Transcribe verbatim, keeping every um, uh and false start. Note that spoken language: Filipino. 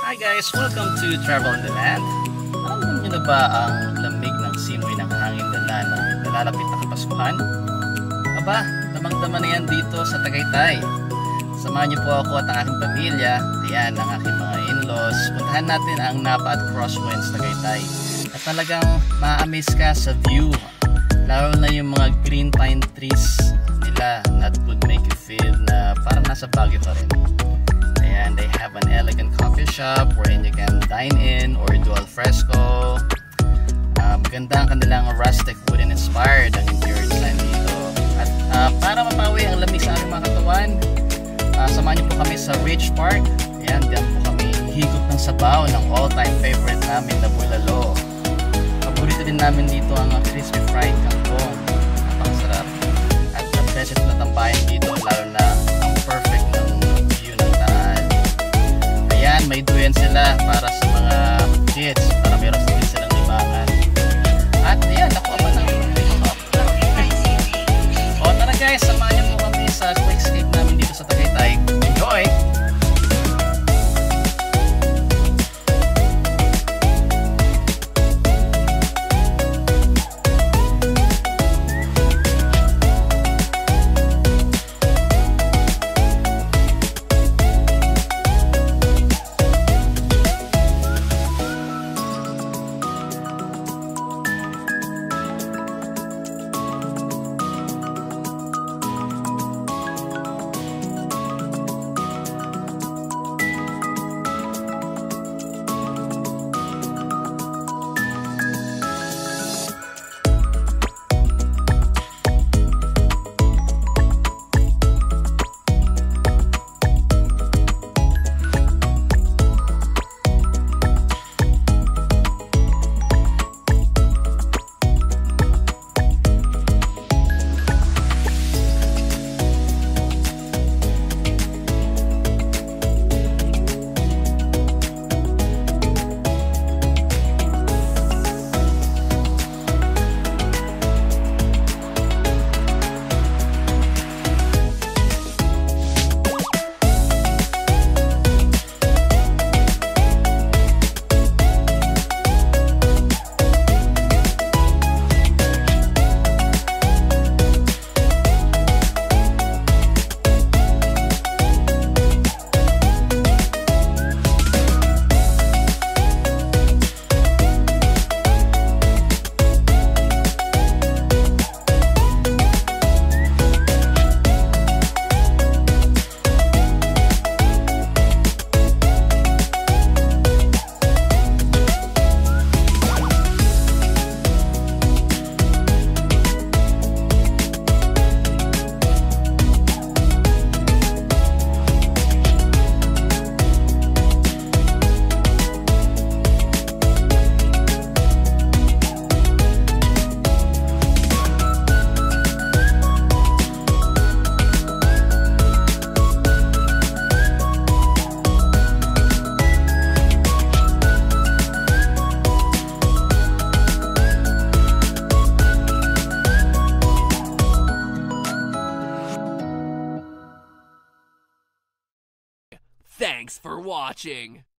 Hi guys! Welcome to Travel in the Land. Alam niyo na ba ang lamig ng simoy ng hangin dala ng nalalapit na Kapaskuhan? Aba, damang-dama na yan dito sa Tagaytay. Samahan niyo po ako at ang aking pamilya, ayan, ang aking mga in-laws. Puntahan natin ang NAPA at Crosswinds Tagaytay. At talagang ma-amaze ka sa view. Lalo na yung mga green pine trees nila that would make you feel na parang nasa Baguio pa rin. And they have an elegant coffee shop wherein you can dine in or do al fresco. Uh, maganda ang kanilang rustic wooden inspired ang interior design dito. At uh, para mapawi ang lamig sa aming mga katawan, uh, samahan niyo po kami sa Ridge Park. Ayan, diyan po kami higop ng sabaw ng all-time favorite namin na bulalo. Paborito din namin dito ang crispy fried kangkong. Napakasarap. At the best na tambayan dito, lalo na ang perfect ng view ng Taal. Ayan, may duyan sila para sa mga kids, para meron din silang libangan. At ayan, nakuha pa ng o tara guys, samahan niyo po kami sa quick escape namin dito sa Tagaytay. Enjoy! Thanks for watching!